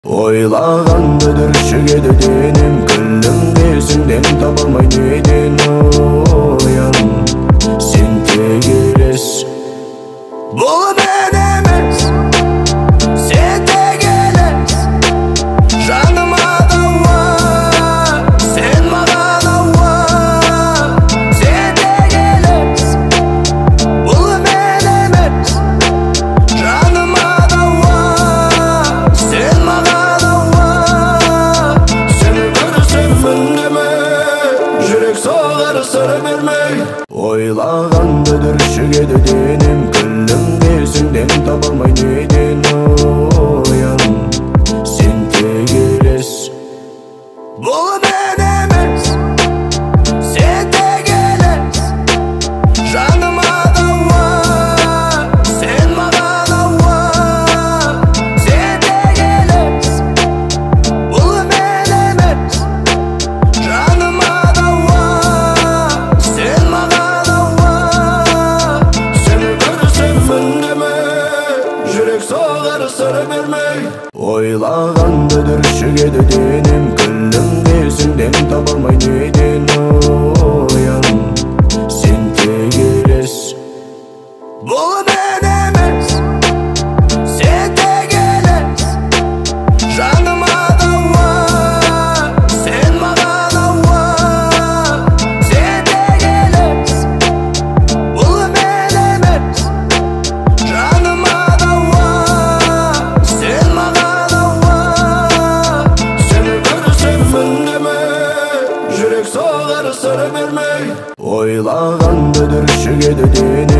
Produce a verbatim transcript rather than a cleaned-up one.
Ойлағанды дүршігеді денім, күлім десіңден табылмай неден оян. Сен тек елес, бұл мен емес, сен тек елес. Жаныма дауа, сен маған ауа. Сен тек елес, бұл мен емес, жаныма дауа, сен маған ауа. Сені көрсем үндеме, жүрек соғар сыр бермей. Ойлағанды дүршігеді денім, күлім десіңден табылмай неден оян. Сен тек елес, бұл мен емес, сен тек елес. Жаныма дауа, сен маған ауа. Сен тек елес, бұл мен емес, жаныма дауа, сен маған ауа. Сені көрсем үндеме, жүрек соғар сыр бермей. Ойлағанды дүршігеді денім, күлім десіңден табылмай неден оян. Сен тек елес, бұл мен емес, сен тек елес. Жаныма дауа, сен маған ауа. Сен тек елес, бұл мен емес, жаныма дауа, сен маған ауа. Сені көрсем үндеме, жүрек соғар сыр бермей. Ойлағанды дүршігеді денім,